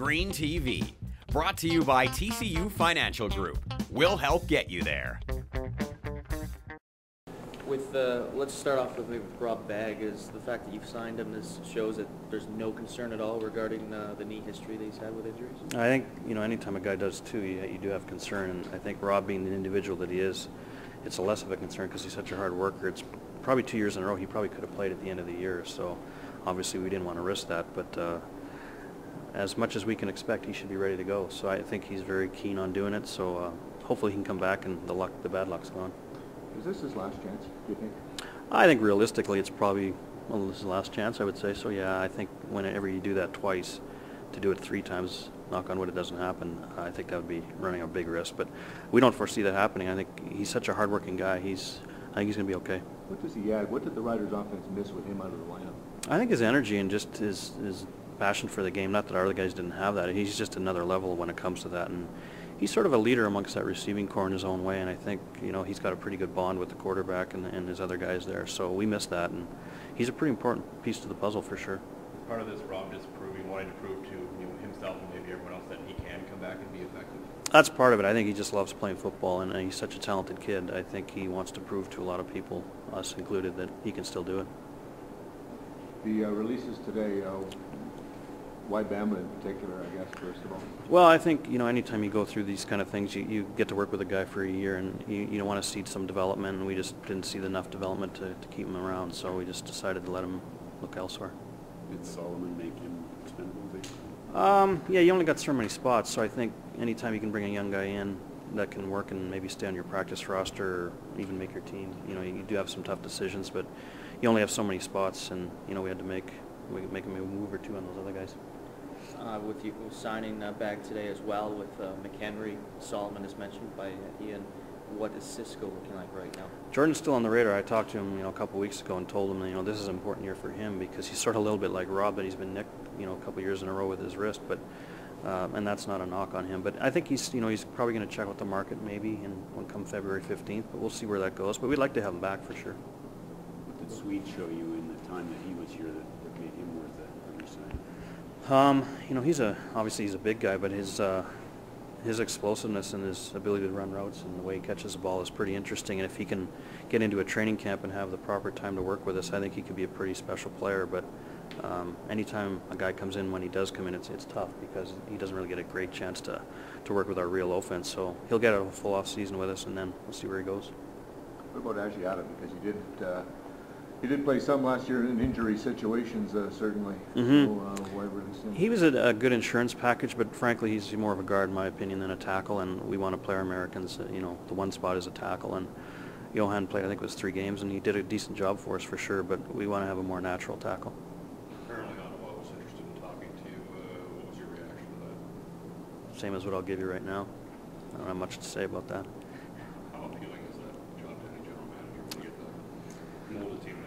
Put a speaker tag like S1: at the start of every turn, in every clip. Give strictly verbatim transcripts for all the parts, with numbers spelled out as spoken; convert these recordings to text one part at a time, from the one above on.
S1: Green T V. Brought to you by T C U Financial Group. We'll help get you there.
S2: With uh, let's start off with maybe Rob Bagg. Is the fact that you've signed him, this shows that there's no concern at all regarding uh, the knee history that he's had with injuries?
S3: I think, you know, anytime a guy does too, you, you do have concern, and I think Rob, being the individual that he is, it's a less of a concern because he's such a hard worker. It's probably two years in a row he probably could have played at the end of the year, so obviously we didn't want to risk that, but uh, as much as we can expect, he should be ready to go. So I think he's very keen on doing it, so uh, hopefully he can come back and the luck, the bad luck's gone.
S4: Is this his last chance, do you think?
S3: I think realistically it's probably, well, this is the last chance, I would say. So yeah, I think whenever you do that twice, to do it three times, knock on wood, it doesn't happen, I think that would be running a big risk. But we don't foresee that happening. I think he's such a hard-working guy. He's, I think he's going to be okay.
S4: What does he add? What did the Riders' offense miss with him out of the lineup?
S3: I think his energy and just his, his passion for the game. Not that our other guys didn't have that. He's just another level when it comes to that. And he's sort of a leader amongst that receiving corps in his own way, and I think, you know, he's got a pretty good bond with the quarterback and, and his other guys there. So we missed that, and he's a pretty important piece to the puzzle for sure.
S5: Part of this, Rob just proving, wanting to prove to, you know, himself and maybe everyone else that he can come back and be effective.
S3: That's part of it. I think he just loves playing football, and, and he's such a talented kid. I think he wants to prove to a lot of people, us included, that he can still do it.
S4: The uh, releases today, uh, why Bamba in particular, I guess, first of all?
S3: Well, I think, you know, anytime you go through these kind of things, you, you get to work with a guy for a year, and you, you want to see some development, and we just didn't see enough development to, to keep him around, so we just decided to let him look elsewhere.
S6: Did Solomon make him expendable?
S3: Um, yeah, you only got so many spots, so I think anytime you can bring a young guy in that can work and maybe stay on your practice roster or even make your team, you know, you do have some tough decisions, but you only have so many spots, and, you know, we had to make, we could make a move or two on those other guys.
S2: Uh, with you signing uh, Bagg today as well, with uh, McHenry, Solomon is mentioned by uh, Ian. What is Cisco looking like right now?
S3: Jordan's still on the radar. I talked to him, you know, a couple of weeks ago and told him, you know, this is an important year for him because he's sort of a little bit like Rob, but he's been nicked, you know, a couple of years in a row with his wrist. But um, and that's not a knock on him. But I think he's, you know, he's probably going to check with the market maybe and when come February fifteenth. But we'll see where that goes. But we'd like to have him back for sure.
S6: What did Sweed show you in the time that he was here that, that made him worth it? Understand?
S3: Um, you know, he's a obviously he's a big guy, but his uh, his explosiveness and his ability to run routes and the way he catches the ball is pretty interesting. And if he can get into a training camp and have the proper time to work with us, I think he could be a pretty special player. But um, anytime a guy comes in, when he does come in, it's it's tough because he doesn't really get a great chance to to work with our real offense. So he'll get a full off season with us, and then we'll see where he goes.
S4: What about Asiata? Because you did. Uh, He did play some last year in injury situations, uh, certainly.
S3: Mm-hmm.
S4: So, uh, why release him?
S3: He was a, a good insurance package, but frankly, he's more of a guard, in my opinion, than a tackle. And we want to play our Americans. Uh, you know, the one spot is a tackle, and Johan played, I think, it was three games, and he did a decent job for us for sure. But we want to have a more natural tackle.
S5: Apparently, Ottawa was interested in talking to you. Uh, what was your reaction to that?
S3: Same as what I'll give you right now. I don't have much to say about that.
S5: How appealing is that job to any general manager when you get to mold a team?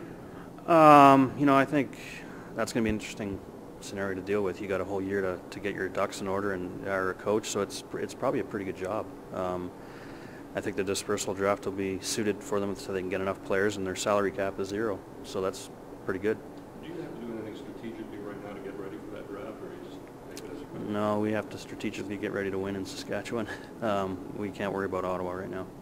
S3: Um, you know, I think that's going to be an interesting scenario to deal with. You got a whole year to, to get your ducks in order and are a coach, so it's it's probably a pretty good job. Um, I think the dispersal draft will be suited for them so they can get enough players, and their salary cap is zero, so that's pretty good.
S5: Do you have to do anything strategically right now to get ready for that draft, or you just take it as it comes?
S3: No, we have to strategically get ready to win in Saskatchewan. Um, we can't worry about Ottawa right now.